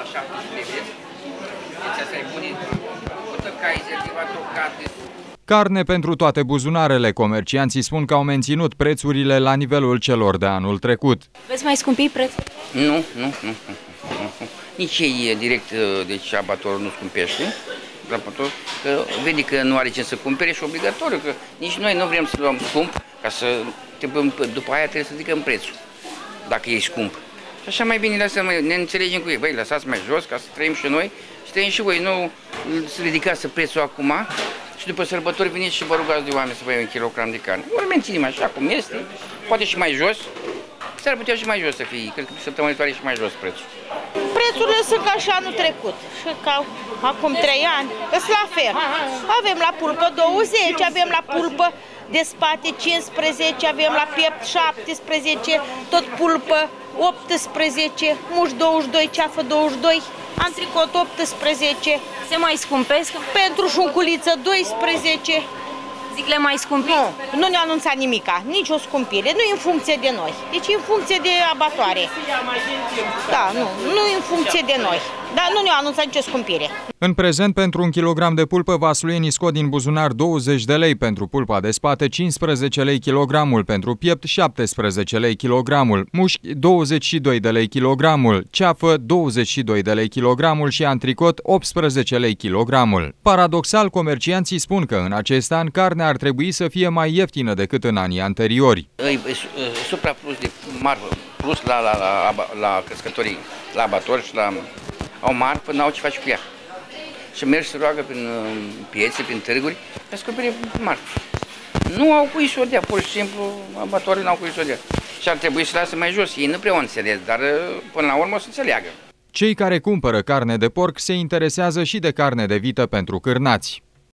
17 lei, vezi? Deci asta e bune. Pută Kaiser, ceva tocate. Carne pentru toate buzunarele. Comercianții spun că au menținut prețurile la nivelul celor de anul trecut. Veți mai scumpi prețul? Nu. Nici ei direct, deci abatorul nu scumpește. Că vede că nu are ce să cumpere și obligatoriu, că nici noi nu vrem să luăm scump, ca să după aia trebuie să zicăm prețul, dacă e scump. Și așa mai bine ne înțelegem cu ei, băi, lăsați mai jos ca să trăim și noi și trăim și voi, nu să ridicați prețul acum și după sărbători veniți și vă rugați de oameni să vă iau un kilogram de carne. Ori menținem așa cum este, poate și mai jos, s-ar putea și mai jos să fie, cred că săptămâna viitoare și mai jos prețul. Prețurile sunt ca și anul trecut, și ca acum 3 ani, sunt la fel. Avem la pulpă 20, avem la pulpă de spate 15, avem la piept 17, tot pulpă 18, muș 22, ceafă 22, antricot 18. Se mai scumpesc? Pentru șunculiță 12. Zic, le mai scumpi? Nu ne-a anunțat nimica, nici o scumpire, nu e în funcție de noi, deci e în funcție de abatoare. Da, nu e în funcție de noi, dar nu ne-a anunțat nicio scumpire. În prezent, pentru un kilogram de pulpă, vasluienii scot din buzunar 20 de lei, pentru pulpa de spate 15 lei kilogramul, pentru piept 17 lei kilogramul, mușchi 22 de lei kilogramul, ceafă 22 de lei kilogramul și antricot 18 lei kilogramul. Paradoxal, comercianții spun că în acest an carnea ar trebui să fie mai ieftină decât în anii anteriori. Supraplus de marfă, plus la crescătorii, la abatori și au marfă, n-au ce face cu ea. Și merg să roagă prin piețe, prin târguri, ca să cumpere marfă. Nu au cui să o dea, pur și simplu, abatorii n-au cui să o dea. Și ar trebui să lasă mai jos, ei nu prea o înțeles, dar până la urmă o să înțeleagă. Cei care cumpără carne de porc se interesează și de carne de vită pentru cârnați.